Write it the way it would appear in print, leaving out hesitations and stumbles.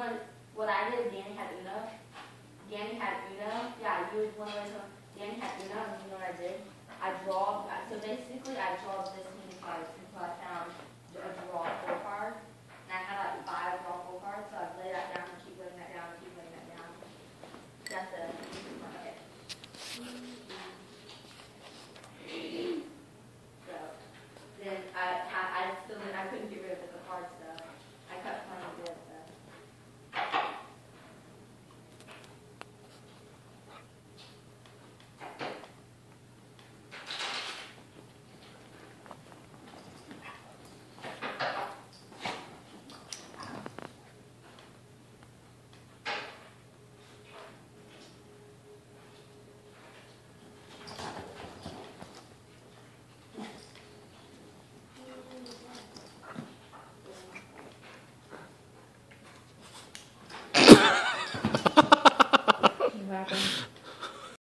want what I did? Danny had Uno. Danny had Uno. Yeah, you would want to learn. Danny had Uno, and you know what I did? I draw. So basically, I draw this many cards until I found a draw for